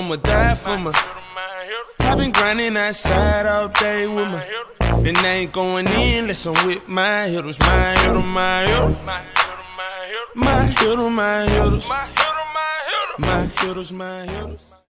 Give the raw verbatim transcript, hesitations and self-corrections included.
I'ma die for my. I've been grinding outside all day with my. And I ain't going in unless I'm with my hitters, my hitters, my hitters. My hitters, my hitters. My hitters, my hitters. My hitters, my hitters.